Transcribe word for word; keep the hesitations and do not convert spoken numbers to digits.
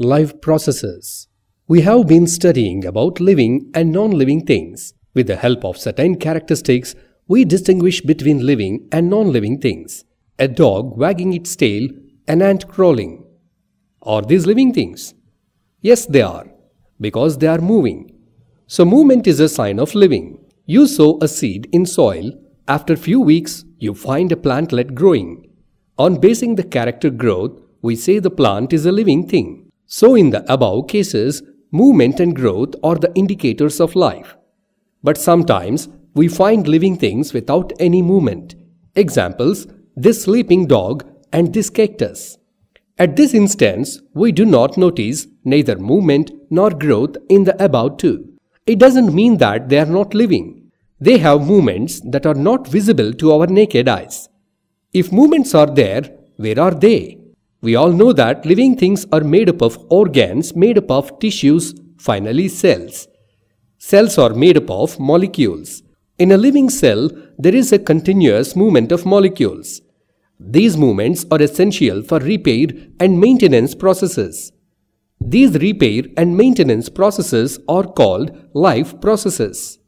Life processes. We have been studying about living and non-living things. With the help of certain characteristics, we distinguish between living and non-living things. A dog wagging its tail, an ant crawling. Are these living things? Yes, they are, because they are moving. So movement is a sign of living. You sow a seed in soil. After few weeks, you find a plantlet growing. On basing the character growth, we say the plant is a living thing. So in the above cases, movement and growth are the indicators of life. But sometimes we find living things without any movement. Examples, this sleeping dog and this cactus. At this instance, we do not notice neither movement nor growth in the above two. It doesn't mean that they are not living. They have movements that are not visible to our naked eyes. If movements are there, where are they? We all know that living things are made up of organs, made up of tissues, finally cells. Cells are made up of molecules. In a living cell, there is a continuous movement of molecules. These movements are essential for repair and maintenance processes. These repair and maintenance processes are called life processes.